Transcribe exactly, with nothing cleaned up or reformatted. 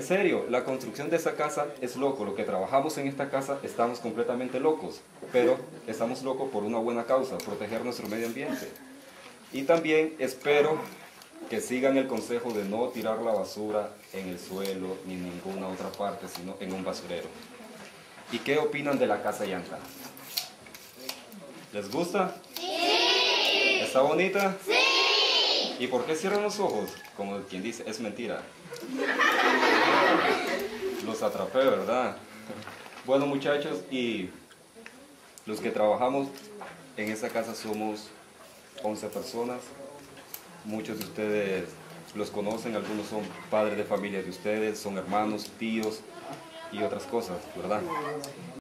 En serio, la construcción de esa casa es loco. Lo que trabajamos en esta casa estamos completamente locos. Pero estamos locos por una buena causa, proteger nuestro medio ambiente. Y también espero que sigan el consejo de no tirar la basura en el suelo ni en ninguna otra parte, sino en un basurero. ¿Y qué opinan de la casa llanta? ¿Les gusta? ¡Sí! ¿Está bonita? ¡Sí! ¿Y por qué cierran los ojos? Como quien dice, es mentira. Los atrapé, ¿verdad? Bueno, muchachos, y los que trabajamos en esta casa somos once personas. Muchos de ustedes los conocen, algunos son padres de familia de ustedes, son hermanos, tíos y otras cosas, ¿verdad?